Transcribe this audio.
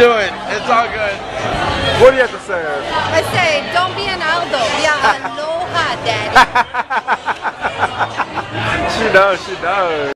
do it. It's all good. What do you have to say? I say, don't be an Aldo. Be an aloha, daddy. She knows.